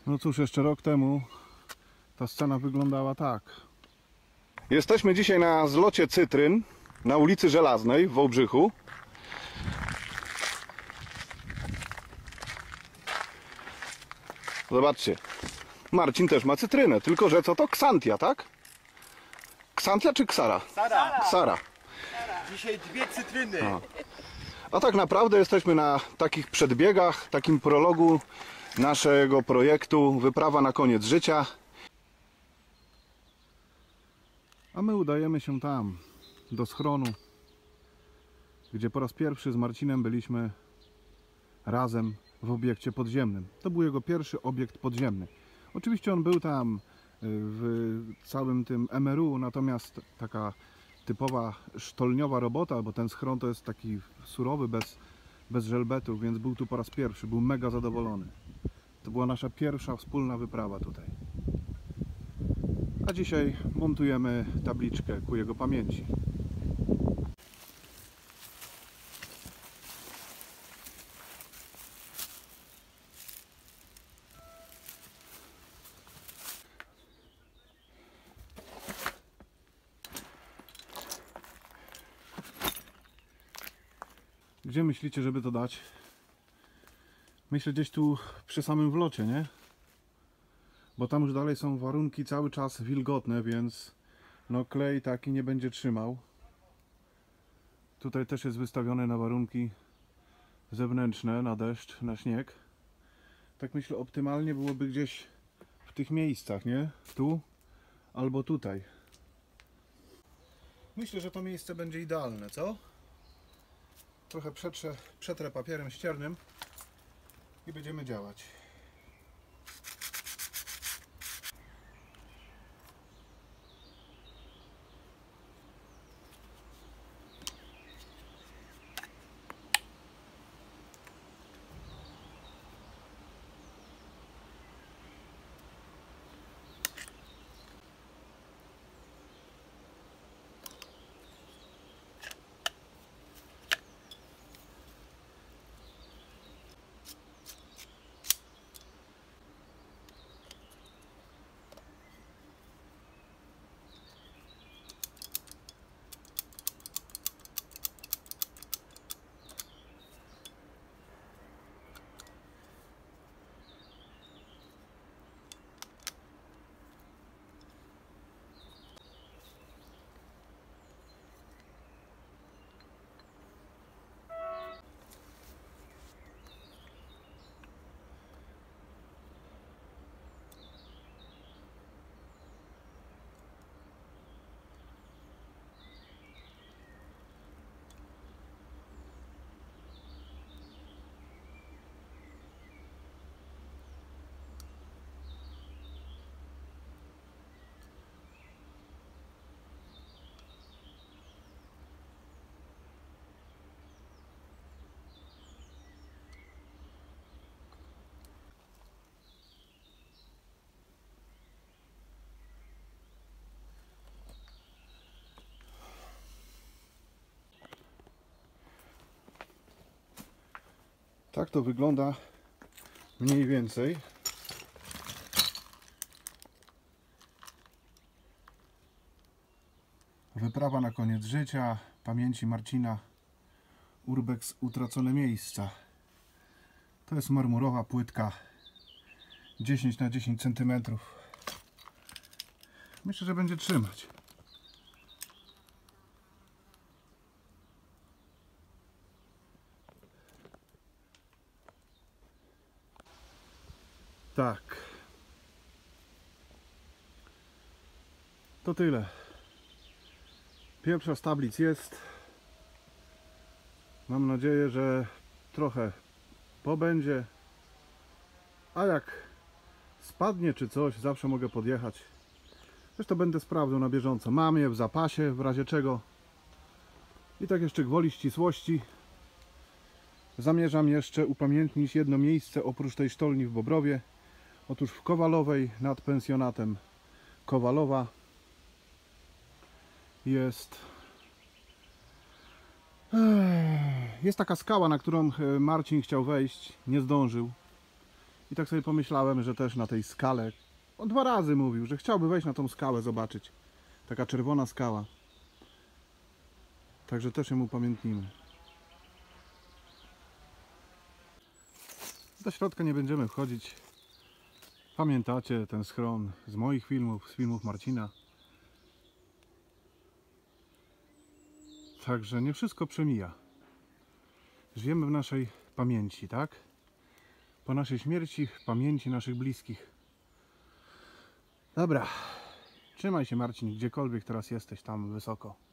No cóż, jeszcze rok temu ta scena wyglądała tak. Jesteśmy dzisiaj na zlocie cytryn na ulicy Żelaznej w Wałbrzychu. Zobaczcie, Marcin też ma cytrynę, tylko że co to? Ksantia, tak? Ksantia czy ksara? Ksara. Ksara. Dzisiaj 2 cytryny. A tak naprawdę jesteśmy na takich przedbiegach, takim prologu naszego projektu Wyprawa na koniec życia. A my udajemy się tam, do schronu, gdzie po raz pierwszy z Marcinem byliśmy razem w obiekcie podziemnym. To był jego pierwszy obiekt podziemny. Oczywiście on był tam w całym tym MRU, natomiast taka typowa sztolniowa robota, bo ten schron to jest taki surowy, bez żelbetów, więc był tu po raz pierwszy, był mega zadowolony. To była nasza pierwsza wspólna wyprawa tutaj. A dzisiaj montujemy tabliczkę ku jego pamięci. Gdzie myślicie, żeby to dać? Myślę gdzieś tu przy samym wlocie, nie? Bo tam już dalej są warunki cały czas wilgotne, więc no klej taki nie będzie trzymał. Tutaj też jest wystawiony na warunki zewnętrzne, na deszcz, na śnieg. Tak myślę, optymalnie byłoby gdzieś w tych miejscach, nie? Tu albo tutaj. Myślę, że to miejsce będzie idealne, co? Trochę przetrę papierem ściernym i będziemy działać. Tak to wygląda mniej więcej. Wyprawa na koniec życia, pamięci Marcina, Urbex Utracone miejsca. To jest marmurowa płytka 10 na 10 cm. Myślę, że będzie trzymać. Tak. To tyle. Pierwsza z tablic jest. Mam nadzieję, że trochę pobędzie. A jak spadnie czy coś, zawsze mogę podjechać. Zresztą będę sprawdzał na bieżąco. Mam je w zapasie, w razie czego. I tak jeszcze gwoli ścisłości. Zamierzam jeszcze upamiętnić jedno miejsce oprócz tej sztolni w Bobrowie. Otóż w Kowalowej nad pensjonatem Kowalowa jest taka skała, na którą Marcin chciał wejść, nie zdążył I tak sobie pomyślałem, że też na tej skale, on 2 razy mówił, że chciałby wejść na tą skałę, zobaczyć. Taka czerwona skała. Także też ją upamiętnimy. Do środka nie będziemy wchodzić. Pamiętacie ten schron z moich filmów, z filmów Marcina. Także nie wszystko przemija. Żyjemy w naszej pamięci, tak? Po naszej śmierci, w pamięci naszych bliskich. Dobra. Trzymaj się, Marcin, gdziekolwiek teraz jesteś tam wysoko.